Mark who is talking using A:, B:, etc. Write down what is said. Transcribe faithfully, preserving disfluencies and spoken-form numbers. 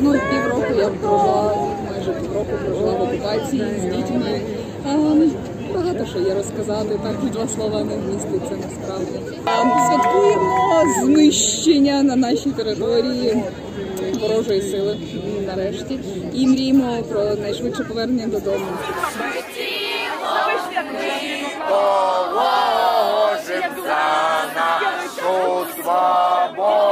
A: Ну, півроку я прожила, майже півроку прожила в окупації з дітьми. Ем, Багато що є розказати, так і два слова не вміститься насправді. Ем, Святкуємо знищення на нашій території ворожої сили нарешті і мріємо про найшвидше повернення додому.
B: Положим за нашу свободу.